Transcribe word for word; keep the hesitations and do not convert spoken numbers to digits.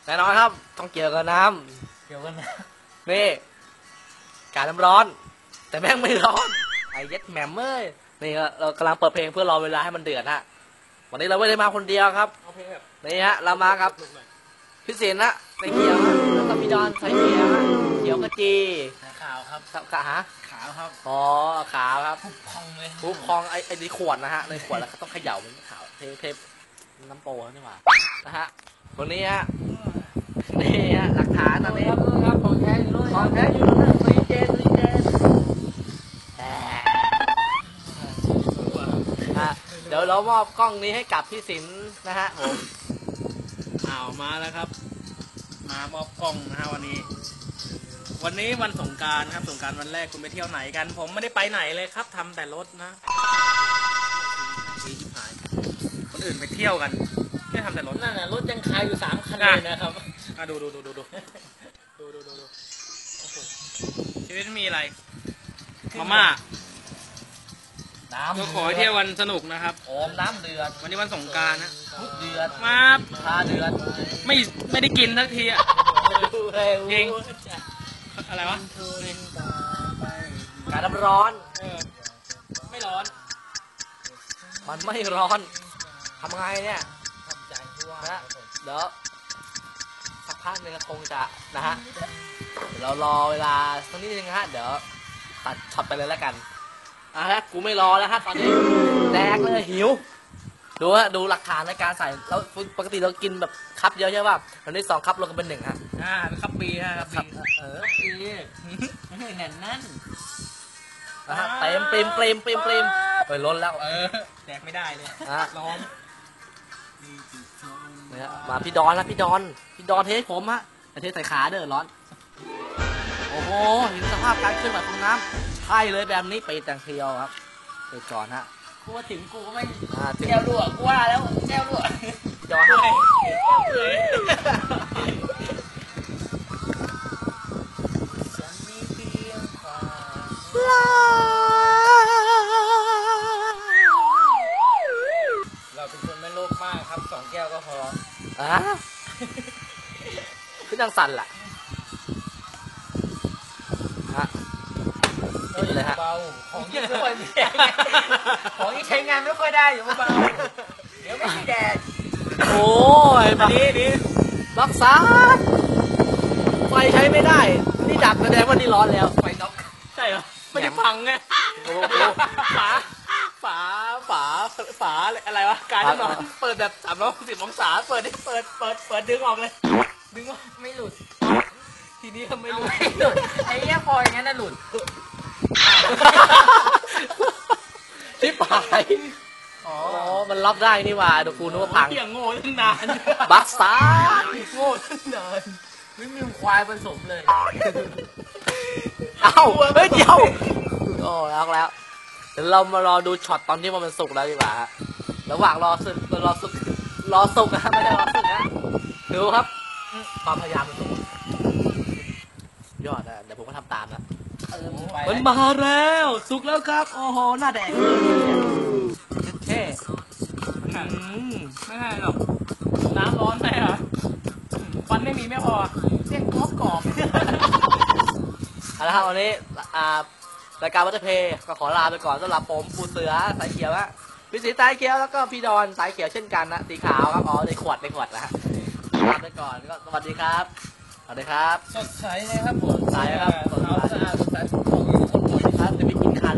แน่นอนครับต้องเกี่ยวกับน้ำเกี่ยวกันนะนี่การน้ำร้อนแต่แม่งไม่ร้อนไอ้เย็ดแหม่มเอ้ยนี่เรากำลังเปิดเพลงเพื่อรอเวลาให้มันเดือดฮะวันนี้เราไม่ได้มาคนเดียวครับนี่ฮะเรามาครับพี่ศิลป์นะใส่เขียวแล้วก็พี่ดอนใส่เขียวเขียวกระจีขาวครับกะฮะขาวครับอ๋อขาวครับพุบพองเลยพุบพองไอ้ไอ้ในขวดนะฮะในขวดแล้วก็ต้องเขย่ามันขาวเทเทน้ำโปนี่หว่านะฮะวันนี้ฮะนี่ฮะหลักฐานตอนนี้ครับของแท้อยู่ด้วยของแท้อยู่นั่นซีเจซีเจเดี๋ยวเรามอบกล้องนี้ให้กับพี่ศิลป์นะฮะผมอ้าวมาแล้วครับมามอบกล้องนะฮะวันนี้วันนี้วันสงกรานต์ครับสงกรานต์วันแรกคุณไปเที่ยวไหนกันผมไม่ได้ไปไหนเลยครับทำแต่รถนะคนอื่นไปเที่ยวกันแค่ทำแต่รถนั่นน่ะรถยังคายอยู่สามคันเลยนะครับอ่ะดูดูดูดูดูดูดูดูดูชีวิตมีอะไรมาม่าน้ำก็ขอให้เที่ยววันสนุกนะครับโอมน้ำเดือดวันนี้วันสงกรานต์นะทุกเดือดมาชาเดือดไม่ไม่ได้กินสักทีอ่ะจริงอะไรวะการน้ำร้อนไม่ร้อนมันไม่ร้อนทำไงเนี่ยนะเดี๋ยวสักพักนึงคงจะนะฮะเดี๋ยวเรารอเวลาสักนิดนึงฮะเดี๋ยวตัดช็อตไปเลยแล้วกันอ่ะฮะกูไม่รอแล้วฮะตอนนี้แดกเลยหิวดูฮะดูหลักฐานในการใส่แล้วปกติเรากินแบบคัพเยอะใช่ป่ะตอนนี้สองคัพรวมกันเป็นหนึ่งฮะอ่าคัพปีฮะคัพปีเออปีแน่นนั่นนะฮะเต็มเต็มเต็มเต็มเต็มไปล้นแล้วเออแดกไม่ได้เลยร้อนเนี่ยมาพี่ดอนนะพี่ดอนพี่ดอนเทสผมฮะเทสใส่ขาเด้อร้อนโอ้โหเห็นสภาพการเคลื่อนไหวของน้ำใช่เลยแบบนี้ไปแต่งเทียวครับไปก่อนฮะกูว่าถึงกูก็ไม่แก้วรั่วกูว่าแล้วแก้วรั่วดอนเลยเราเป็นคนไม่โลภมากครับสองแก้วก็พออ่ะคือดังสั่นแหละฮะนี่เลยฮะของที่ไม่ค่อยมีของที่ใช้งานไม่ค่อยได้อยู่เบาเดี๋ยวไม่มีแดดโอ้ยดีดีรักษาไฟใช้ไม่ได้นี่ดับแสดงว่านี่ร้อนแล้วไฟน็อกใช่เหรอไม่ได้พังไงฝาฝาฝาฝาอะไรวะการน้ำร้อนเปิดแบบสามร้อยหกสิบองศาเปิดดิเปิดเปิดเปิดดึงออกเลยดึงว่าไม่หลุดทีนี้ก็ไม่หลุดไอ้เนี้ยพออย่างนั้นน่ะหลุดที่ปลายอ๋อมันล็อกได้นี่ว่าดูกูนึกว่าพังเพียงโง่ตั้งนานบักซ่าโง่ตั้งนานไม่มีควายผสมเลยเอ้าเฮ้ยเดี๋ยวโอ้ล็อกแล้วเดี๋ยวเรามารอดูช็อตตอนที่มันสุกแล้วดีกว่าระหว่างรอสุกรอสุกรอสุกนะไม่ได้รอสุกนะดูครับความพยายามมันสุกยอดนะเดี๋ยวผมก็ทำตามนะมันมาแล้วสุกแล้วครับโอ้โหหน้าแดงเท่ไม่ใช่หรอกน้ำร้อนไปเหรอฟันไม่มีไม่พอเส้นกรอบกรอบเอาละครับวันนี้รายการวัตถุเพย์ก็ขอลาไปก่อนสำหรับผมปูเสือสายเขียวนะพี่สีสายเขียวแล้วก็พี่ดอนสายเขียวเช่นกันนะสีขาวครับอ๋อในขวดในขวดนะฮะลาไปก่อนก็สวัสดีครับสวัสดีครับสดใสเลยครับผมใสครับสดใสสดใสสดใสครับจะไปกินคัน